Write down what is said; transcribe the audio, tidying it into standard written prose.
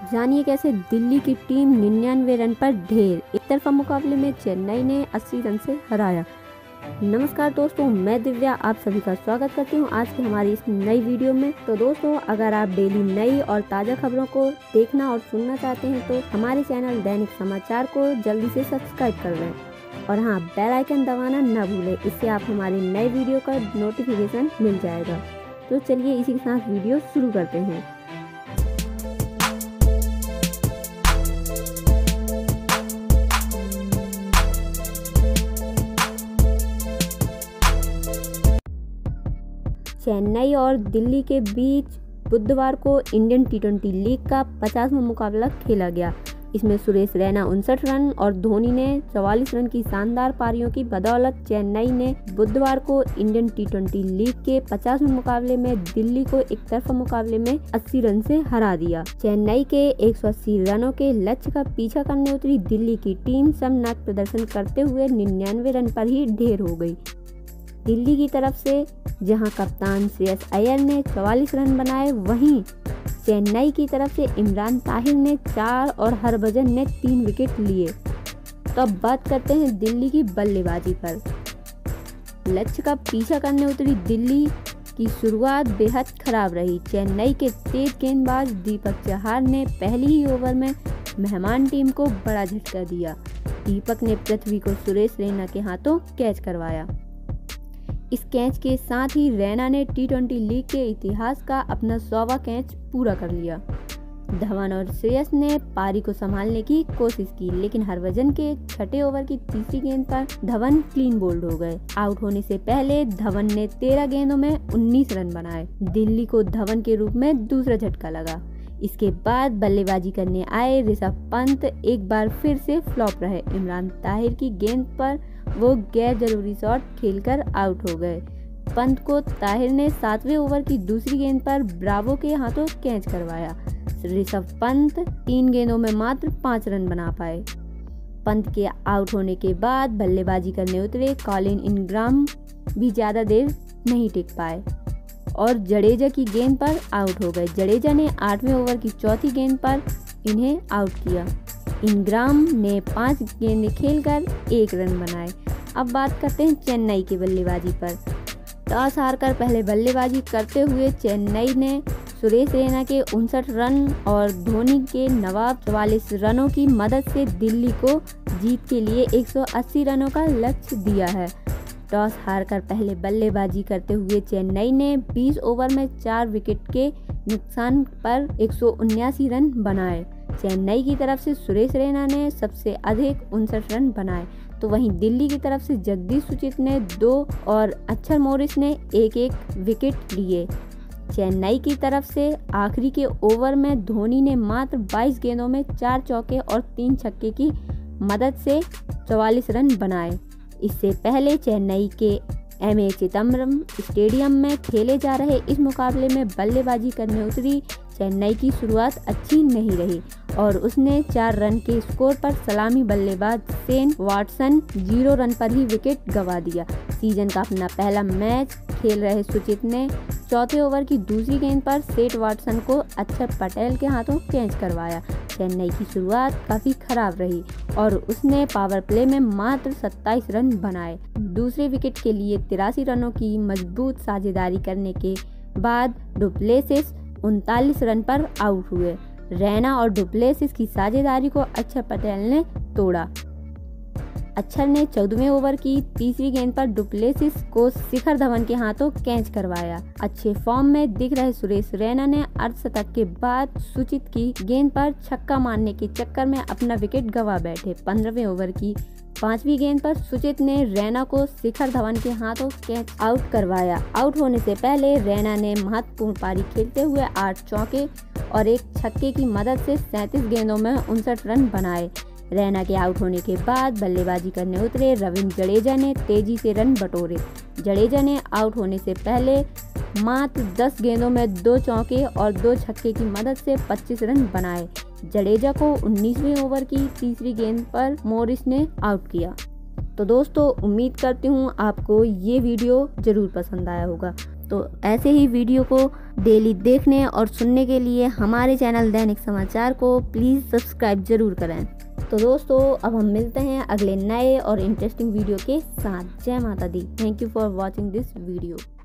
जानिए कैसे दिल्ली की टीम 99 रन पर ढेर। एक तरफा मुकाबले में चेन्नई ने 80 रन से हराया। नमस्कार दोस्तों, मैं दिव्या आप सभी का स्वागत करती हूं आज की हमारी इस नई वीडियो में। तो दोस्तों, अगर आप डेली नई और ताज़ा खबरों को देखना और सुनना चाहते हैं तो हमारे चैनल दैनिक समाचार को जल्दी से सब्सक्राइब कर लें और हाँ, बेल आइकन दबाना न भूलें। इससे आप हमारी नई वीडियो का नोटिफिकेशन मिल जाएगा। तो चलिए इसी के साथ वीडियो शुरू करते हैं। चेन्नई और दिल्ली के बीच बुधवार को इंडियन टी20 लीग का 50वां मुकाबला खेला गया। इसमें सुरेश रैना 59 रन और धोनी ने 44 रन की शानदार पारियों की बदौलत चेन्नई ने बुधवार को इंडियन टी20 लीग के 50वें मुकाबले में दिल्ली को एक तरफा मुकाबले में 80 रन से हरा दिया। चेन्नई के 180 रनों के लक्ष्य का पीछा करने उतरी दिल्ली की टीम शर्मनाक प्रदर्शन करते हुए 99 रन पर ही ढेर हो गई। दिल्ली की तरफ से जहां कप्तान श्रेयस अय्यर ने 44 रन बनाए, वहीं चेन्नई की तरफ से इमरान ताहिर ने 4 और हरभजन ने 3 विकेट लिए। तो अब बात करते हैं दिल्ली की बल्लेबाजी पर। लक्ष्य का पीछा करने उतरी दिल्ली की शुरुआत बेहद खराब रही। चेन्नई के तेज गेंदबाज दीपक चहार ने पहली ही ओवर में मेहमान टीम को बड़ा झटका दिया। दीपक ने पृथ्वी को सुरेश रैना के हाथों कैच करवाया। इस कैच के साथ ही रैना ने टी20 लीग के इतिहास का अपना 100वां कैच पूरा कर लिया। धवन और श्रेयस ने पारी को संभालने की कोशिश की, लेकिन हरभजन के 6ठे ओवर की तीसरी गेंद पर धवन क्लीन बोल्ड हो गए। आउट होने से पहले धवन ने 13 गेंदों में 19 रन बनाए। दिल्ली को धवन के रूप में दूसरा झटका लगा। इसके बाद बल्लेबाजी करने आए ऋषभ पंत एक बार फिर से फ्लॉप रहे। इमरान ताहिर की गेंद पर वो गैर जरूरी शॉट खेलकर आउट हो गए। पंत को ताहिर ने 7वें ओवर की दूसरी गेंद पर ब्रावो के हाथों कैच करवाया। ऋषभ पंत 3 गेंदों में मात्र 5 रन बना पाए। पंत के आउट होने के बाद बल्लेबाजी करने उतरे कॉलिन इंग्राम भी ज्यादा देर नहीं टिक पाए और जडेजा की गेंद पर आउट हो गए। जडेजा ने 8वें ओवर की चौथी गेंद पर इन्हें आउट किया। इंग्राम ने 5 गेंदें खेलकर 1 रन बनाए। अब बात करते हैं चेन्नई की बल्लेबाजी पर। टॉस हारकर पहले बल्लेबाजी करते हुए चेन्नई ने सुरेश रैना के 59 रन और धोनी के नवाब 44 रनों की मदद से दिल्ली को जीत के लिए 180 रनों का लक्ष्य दिया है। टॉस हारकर पहले बल्लेबाजी करते हुए चेन्नई ने 20 ओवर में 4 विकेट के नुकसान पर 179 रन बनाए। चेन्नई की तरफ से सुरेश रैना ने सबसे अधिक 59 रन बनाए, तो वहीं दिल्ली की तरफ से जगदीश सुचित ने 2 और अक्षर मोरिस ने 1-1 विकेट लिए। चेन्नई की तरफ से आखिरी के ओवर में धोनी ने मात्र 22 गेंदों में 4 चौके और 3 छक्के की मदद से 44 रन बनाए। इससे पहले चेन्नई के एम.ए. चिदम्बरम स्टेडियम में खेले जा रहे इस मुकाबले में बल्लेबाजी करने उतरी चेन्नई की शुरुआत अच्छी नहीं रही और उसने 4 रन के स्कोर पर सलामी बल्लेबाज शेन वाटसन 0 रन पर ही विकेट गंवा दिया। सीजन का अपना पहला मैच खेल रहे सुचित ने 4थे ओवर की दूसरी गेंद पर सेठ वाटसन को अक्षर पटेल के हाथों कैच करवाया। चेन्नई की शुरुआत काफ़ी खराब रही और उसने पावर प्ले में मात्र 27 रन बनाए। दूसरे विकेट के लिए 83 रनों की मजबूत साझेदारी करने के बाद डुप्लेसिस 39 रन पर आउट हुए। रैना और डुप्लेसिस की साझेदारी को अक्षर पटेल ने तोड़ा। अक्षर ने 14वें ओवर की तीसरी गेंद पर डुप्लेसिस को शिखर धवन के हाथों कैच करवाया। अच्छे फॉर्म में दिख रहे सुरेश रैना ने अर्धशतक के बाद सुचित की गेंद पर छक्का मारने के चक्कर में अपना विकेट गंवा बैठे। 15वें ओवर की 5वीं गेंद पर सुचित ने रैना को शिखर धवन के हाथों कैच आउट करवाया। आउट होने से पहले रैना ने महत्वपूर्ण पारी खेलते हुए 8 चौके और 1 छक्के की मदद से 37 गेंदों में 59 रन बनाए। रैना के आउट होने के बाद बल्लेबाजी करने उतरे रविंद्र जडेजा ने तेजी से रन बटोरे। जडेजा ने आउट होने से पहले मात्र 10 गेंदों में 2 चौके और 2 छक्के की मदद से 25 रन बनाए। जडेजा को 19वें ओवर की तीसरी गेंद पर मोरिस ने आउट किया। तो दोस्तों, उम्मीद करती हूँ आपको ये वीडियो जरूर पसंद आया होगा। तो ऐसे ही वीडियो को डेली देखने और सुनने के लिए हमारे चैनल दैनिक समाचार को प्लीज़ सब्सक्राइब जरूर करें। तो दोस्तों, अब हम मिलते हैं अगले नए और इंटरेस्टिंग वीडियो के साथ। जय माता दी। Thank you for watching this video.